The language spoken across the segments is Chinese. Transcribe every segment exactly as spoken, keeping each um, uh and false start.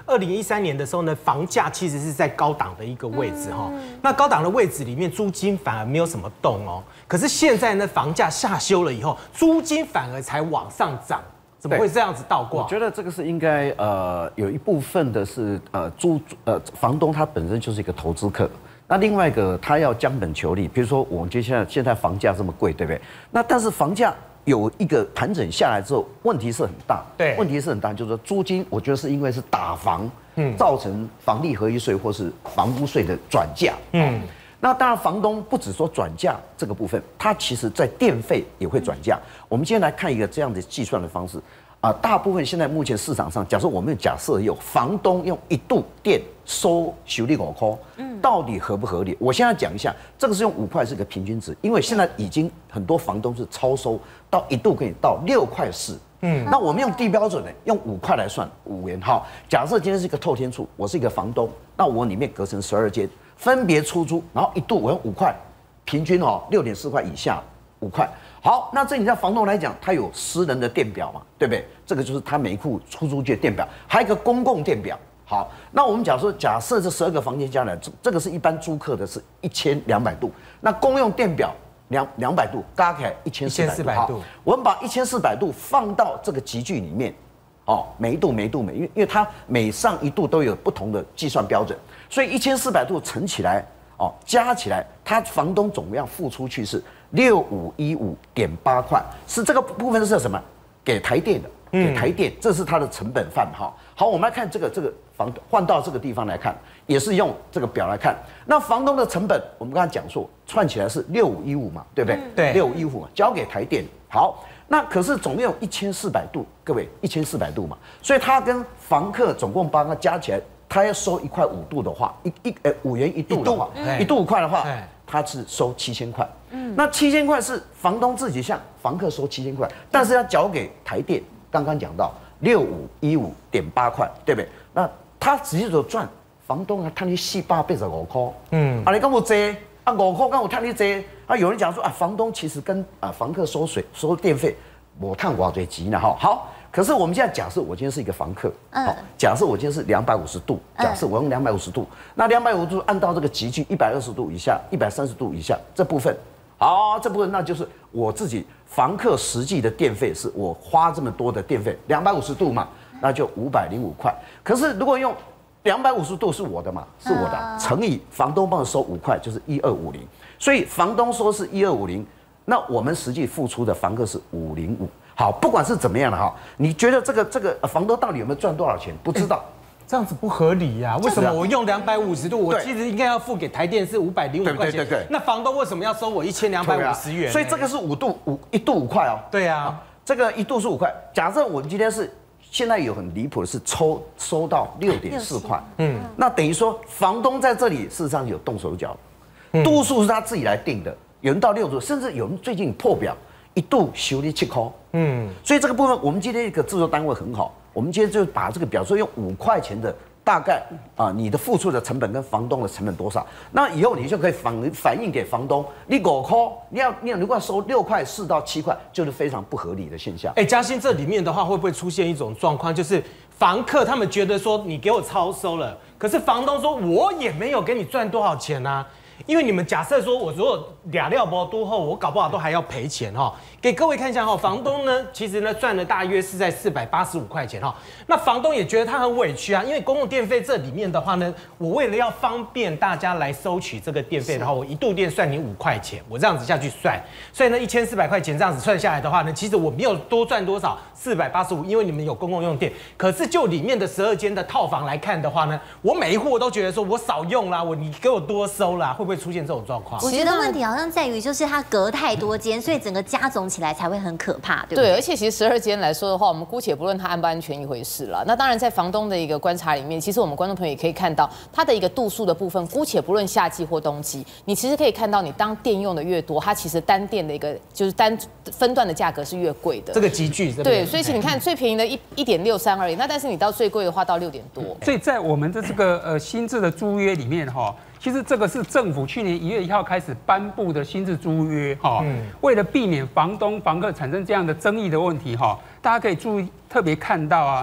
二零一三年的时候呢，房价其实是在高档的一个位置哈。那高档的位置里面，租金反而没有什么动哦。可是现在呢，房价下修了以后，租金反而才往上涨。 怎么会这样子倒挂？ 我觉得这个是应该呃有一部分的是呃租呃房东他本身就是一个投资客，那另外一个他要将本求利，比如说我们接下来现在房价这么贵，对不对？那但是房价有一个盘整下来之后，问题是很大， 对， 问题是很大，就是说租金，我觉得是因为是打房，嗯，造成房地合一税或是房屋税的转嫁，嗯。 那当然，房东不只说转嫁这个部分，他其实在电费也会转嫁。我们今天来看一个这样的计算的方式啊，大部分现在目前市场上，假设我们假设有房东用一度电收修理五块，嗯，到底合不合理？我现在讲一下，这个是用五块是个平均值，因为现在已经很多房东是超收到一度可以到六块四。 嗯，那我们用低标准呢，用五块来算五元。好，假设今天是一个透天厝，我是一个房东，那我里面隔成十二间，分别出租，然后一度我用五块，平均哦六点四块以下五块。好，那这你在房东来讲，他有私人的电表嘛，对不对？这个就是他每一户出租界电表，还有一个公共电表。好，那我们假设假设这十二个房间加起来，这这个是一般租客的是一千两百度，那公用电表。 两两百度，加起来一千四百度。我们把一千四百度放到这个集聚里面，哦，每一度每一度每，因为因为它每上一度都有不同的计算标准，所以一千四百度乘起来，哦，加起来，它房东总要付出去是六五一五点八块，是这个部分是什么？给台电的，给台电，这是它的成本范哈。好，我们来看这个这个房换到这个地方来看，也是用这个表来看。那房东的成本，我们刚才讲说，串起来是六五一五嘛，对不对？ 对， 六五一五嘛，交给台电。好，那可是总共有一千四百度，各位一千四百度嘛，所以它跟房客总共把它加起来，他要收一块五度的话，一一呃五元一度的话，一度五块的话，他是收七千块。嗯，那七千块是房东自己向房客收七千块，但是要缴给台电。刚刚讲到六五一五点八块，对不对？那他直接就赚，房东还赚你四百八十五块。嗯，啊，你讲我这啊五块，刚我赚你这啊，有人讲说啊，房东其实跟啊房客收水收电费，我赚我最急呢哈。好，可是我们现在假设我今天是一个房客，好，假设我今天是两百五十度，假设我用两百五十度，那两百五十度按照这个集聚一百二十度以下、一百三十度以下这部分。 好，这部分那就是我自己房客实际的电费，是我花这么多的电费，两百五十度嘛，那就五百零五块。可是如果用两百五十度是我的嘛，是我的，乘以房东帮我收五块，就是一二五零。所以房东说是一二五零，那我们实际付出的房客是五零五。好，不管是怎么样的哈，你觉得这个这个房东到底有没有赚多少钱？不知道。 这样子不合理呀、啊！为什么我用两百五十度，我其实应该要付给台电是五百零五块钱？对对对。那房东为什么要收我一千两百五十元？ 所以这个是五度五一度五块哦。 对啊， 这个一度是五块。假设我们今天是现在有很离谱的是抽收到六点四块，嗯，那等于说房东在这里事实上有动手脚，度数是他自己来定的，有人到六度，甚至有人最近破表一度修理七块，嗯，所以这个部分我们今天一个制作单位很好。 我们今天就把这个表，说用五块钱的大概啊，你的付出的成本跟房东的成本多少？那以后你就可以反反映给房东，你五块，你要你如果要收六块四到七块，就是非常不合理的现象。 哎，嘉欣这里面的话，会不会出现一种状况，就是房客他们觉得说你给我超收了，可是房东说我也没有给你赚多少钱啊？ 因为你们假设说，我如果俩料包多后，我搞不好都还要赔钱哈。给各位看一下哈，房东呢，其实呢赚了大约是在四百八十五块钱哈。那房东也觉得他很委屈啊，因为公共电费这里面的话呢，我为了要方便大家来收取这个电费的话，我一度电算你五块钱，我这样子下去算，所以呢一千四百块钱这样子算下来的话呢，其实我没有多赚多少，四百八十五，因为你们有公共用电。可是就里面的十二间的套房来看的话呢，我每一户我都觉得说我少用啦，我你给我多收啦，会不会出现这种状况？ 我觉得问题好像在于，就是它隔太多间，所以整个加总起来才会很可怕，对不对？ 对，而且其实十二间来说的话，我们姑且不论它安不安全一回事了。那当然，在房东的一个观察里面，其实我们观众朋友也可以看到它的一个度数的部分，姑且不论夏季或冬季，你其实可以看到，你当电用的越多，它其实单电的一个就是单分段的价格是越贵的。 这个集聚对，所以其实你看最便宜的一一点六三而已，那但是你到最贵的话到六点多。 所以在我们的这个呃新制的租约里面哈。其实这个是政府去年一月一号开始颁布的新制租约哈，为了避免房东、房客产生这样的争议的问题哈，大家可以注意特别看到啊，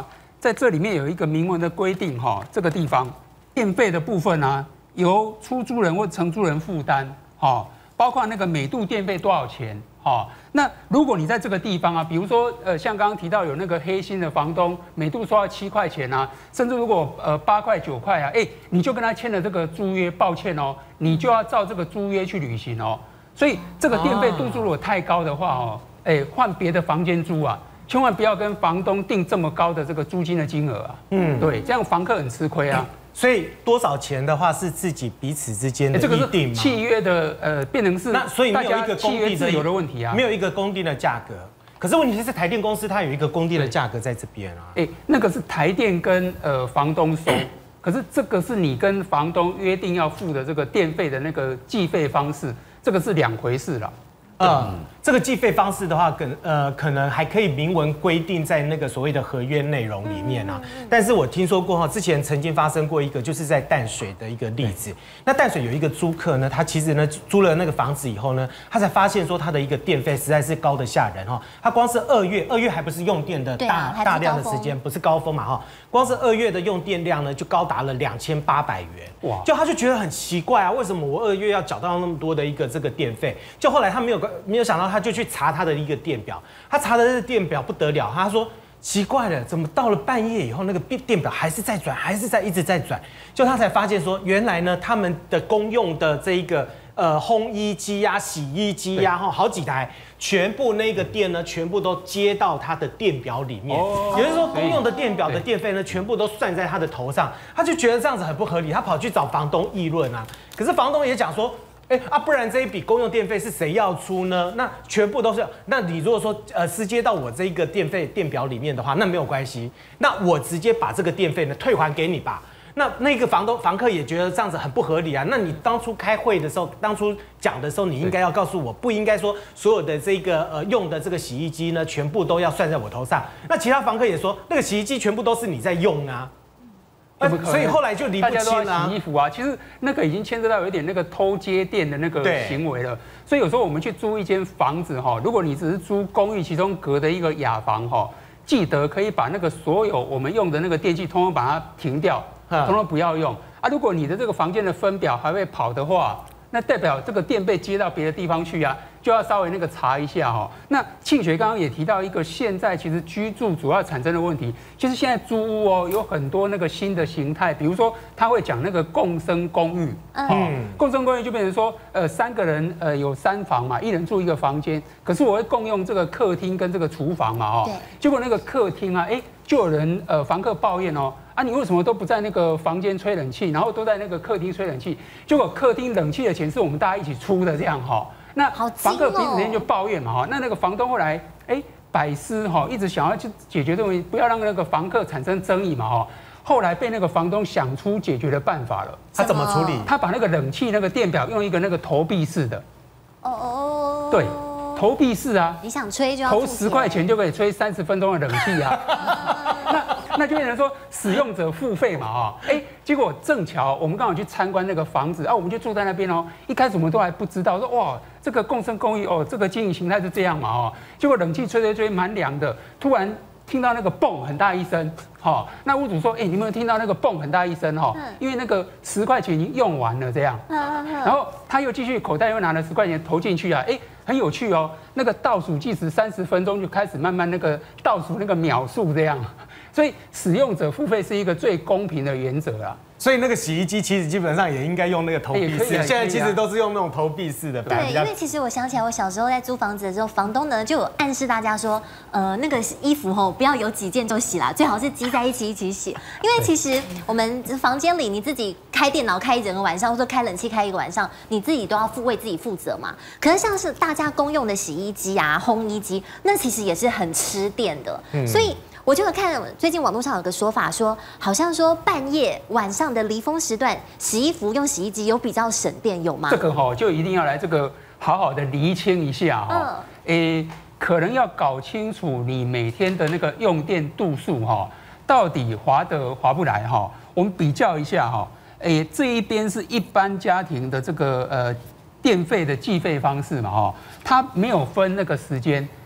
在这里面有一个明文的规定哈，这个地方电费的部分呢，由出租人或承租人负担，哈，包括那个每度电费多少钱，哈。那如果你在这个地方啊，比如说呃，像刚刚提到有那个黑心的房东，每度收到七块钱啊，甚至如果呃八块九块啊，哎，你就跟他签了这个租约，抱歉哦，你就要照这个租约去履行哦。所以这个电费度数如果太高的话哦，哎，换别的房间租啊。千万不要跟房东定这么高的这个租金的金额啊，嗯，对，这样房客很吃亏啊。 所以多少钱的话是自己彼此之间的这个议定吗？ 契约的呃，变成是那所以没有一个公定自由的问题啊， 没有一个公定的价格。可是问题是台电公司它有一个公定的价格在这边啊。 哎，那个是台电跟呃房东收，可是这个是你跟房东约定要付的这个电费的那个计费方式，这个是两回事了。 呃，这个计费方式的话，可呃可能还可以明文规定在那个所谓的合约内容里面啊。但是我听说过哈，之前曾经发生过一个，就是在淡水的一个例子。那淡水有一个租客呢，他其实呢租了那个房子以后呢，他才发现说他的一个电费实在是高得吓人哈。他光是二月，二月还不是用电的大大量的时间，不是高峰嘛哈。光是二月的用电量呢，就高达了两千八百元。哇！就他就觉得很奇怪啊，为什么我二月要缴到那么多的一个这个电费？就后来他没有没有想到，他就去查他的一个电表，他查的这个电表不得了，他说奇怪了，怎么到了半夜以后，那个电表还是在转，还是在一直在转？就他才发现说，原来呢，他们的公用的这一个呃烘衣机呀、洗衣机呀，哈，好几台，全部那个电呢，全部都接到他的电表里面。也就是说，公用的电表的电费呢，全部都算在他的头上，他就觉得这样子很不合理，他跑去找房东议论啊。可是房东也讲说。哎啊，不然这一笔公用电费是谁要出呢？那全部都是，那你如果说呃私接到我这一个电费电表里面的话，那没有关系，那我直接把这个电费呢退还给你吧。那那个房东房客也觉得这样子很不合理啊。那你当初开会的时候，当初讲的时候，你应该要告诉我，不应该说所有的这个呃用的这个洗衣机呢，全部都要算在我头上。那其他房客也说，那个洗衣机全部都是你在用啊。啊、所以后来就离不清了、啊。 洗衣服啊，其实那个已经牵涉到有一点那个偷接电的那个行为了。所以有时候我们去租一间房子哈，如果你只是租公寓其中隔的一个雅房哈，记得可以把那个所有我们用的那个电器通通把它停掉，通通不要用啊。如果你的这个房间的分表还会跑的话，那代表这个电被接到别的地方去啊，就要稍微那个查一下哈。那庆学刚刚也提到一个，现在其实居住主要产生的问题，就是现在租屋哦有很多那个新的形态，比如说他会讲那个共生公寓，嗯，共生公寓就变成说，呃，三个人呃有三房嘛，一人住一个房间，可是我会共用这个客厅跟这个厨房嘛，哦，结果那个客厅啊，哎，就有人呃房客抱怨哦。啊，你为什么都不在那个房间吹冷气，然后都在那个客厅吹冷气？结果客厅冷气的钱是我们大家一起出的，这样哈。那房客彼此之间就抱怨嘛哈。那那个房东后来哎百思哈，一直想要去解决这个问题，不要让那个房客产生争议嘛哈。后来被那个房东想出解决的办法了。 他怎么处理？ 他把那个冷气那个电表用一个那个投币式的。 哦哦。 对。投币式啊， 你想吹就要投十块钱就可以吹三十分钟的冷气啊，那那就变成说使用者付费嘛啊，哎，结果正巧我们刚好去参观那个房子啊，我们就住在那边哦，一开始我们都还不知道说哇，这个共生公寓哦，这个经营形态是这样嘛哦，结果冷气吹吹吹蛮凉的，突然听到那个嘣很大一声，哈，那屋主说，哎，你有没有听到那个嘣很大一声哈？因为那个十块钱已经用完了这样，然后他又继续口袋又拿了十块钱投进去啊，哎。很有趣哦，那个倒数计时三十分钟就开始慢慢那个倒数那个秒数这样，所以使用者付费是一个最公平的原则啊。 所以那个洗衣机其实基本上也应该用那个投币式，现在其实都是用那种投币式的。 对，因为其实我想起来，我小时候在租房子的时候，房东呢就有暗示大家说，呃，那个衣服吼不要有几件就洗啦，最好是积在一起一起洗。因为其实我们房间里你自己开电脑开一整个晚上，或者开冷气开一个晚上，你自己都要负为自己负责嘛。可是像是大家公用的洗衣机啊、烘衣机，那其实也是很吃电的，嗯、所以。我就有看最近网络上有个说法说，好像说半夜晚上的离峰时段洗衣服用洗衣机有比较省电，有吗？ 这个哈就一定要来这个好好的厘清一下哈，诶，可能要搞清楚你每天的那个用电度数哈，到底划得划不来哈。我们比较一下哈，诶，这一边是一般家庭的这个呃电费的计费方式嘛哈，它没有分那个时间。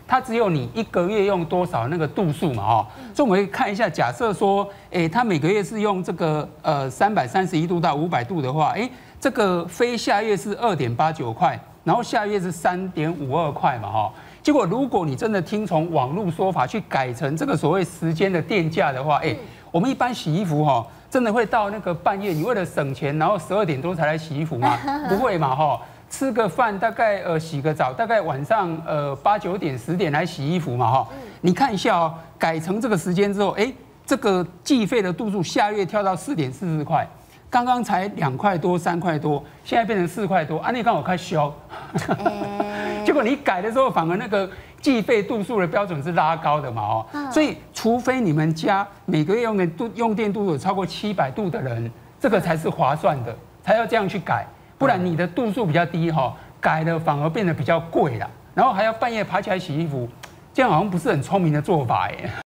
它只有你一个月用多少那个度数嘛，哦，所以我们可以看一下，假设说，哎，它每个月是用这个呃三百三十一度到五百度的话，哎，这个非下月是二点八九块，然后下月是三点五二块嘛，哈。结果如果你真的听从网络说法去改成这个所谓时间的电价的话，哎，我们一般洗衣服哈，真的会到那个半夜，你为了省钱，然后十二点多才来洗衣服吗？不会嘛，哈。吃个饭，大概呃洗个澡，大概晚上呃八九点十点来洗衣服嘛哈，你看一下哦，改成这个时间之后，哎，这个计费的度数下月跳到四点四四块，刚刚才两块多三块多，现在变成四块多，啊你刚好开销，结果你改的时候反而那个计费度数的标准是拉高的嘛哦，所以除非你们家每个月用的度用电度有超过七百度的人，这个才是划算的，才要这样去改。不然你的度数比较低哈，改了反而变得比较贵了，然后还要半夜爬起来洗衣服，这样好像不是很聪明的做法耶。